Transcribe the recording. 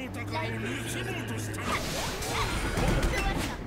たかを盗もうとした。